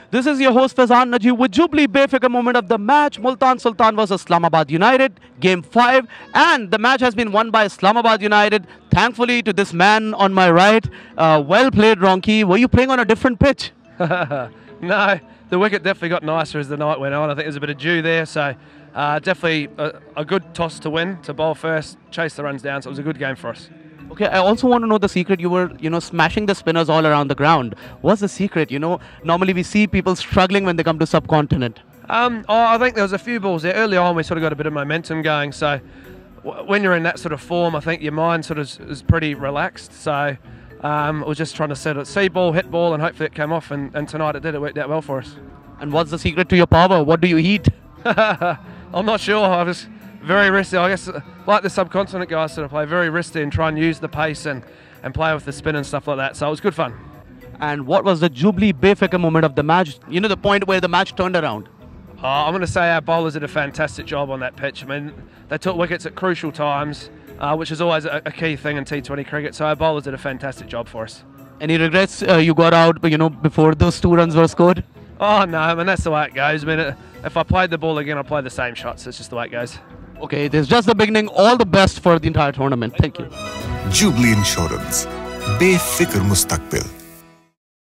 This is your host Faizan Najeeb with Jubilee Befiker moment of the match. Multan Sultan versus Islamabad United, Game 5. And the match has been won by Islamabad United. Thankfully to this man on my right. Well played, Ronchi. Were you playing on a different pitch? No, the wicket definitely got nicer as the night went on. I think there's a bit of dew there, so definitely a good toss to win, to bowl first, chase the runs down, so it was a good game for us. Okay, I also want to know the secret. You were, smashing the spinners all around the ground. What's the secret? Normally we see people struggling when they come to subcontinent. I think there was a few balls there. Early on we sort of got a bit of momentum going, so when you're in that sort of form, I think your mind sort of is pretty relaxed. So I was just trying to see ball, hit ball, and hopefully it came off, and tonight it did. It worked out well for us. And what's the secret to your power? What do you eat? I'm not sure. I was very risky. I guess like the subcontinent guys sort of play very risky and try and use the pace and play with the spin and stuff like that. So it was good fun. And what was the Jubilee Befiker moment of the match? The point where the match turned around. I'm going to say our bowlers did a fantastic job on that pitch. I mean, they took wickets at crucial times, which is always a key thing in T20 cricket. So our bowlers did a fantastic job for us. Any regrets you got out, before those 2 runs were scored? Oh no, I mean that's the way it goes. I mean, if I played the ball again, I'd play the same shots. It's just the way it goes. Okay, it is just the beginning. All the best for the entire tournament. Thank you. Jubilee Insurance. Befikr Mustakbil.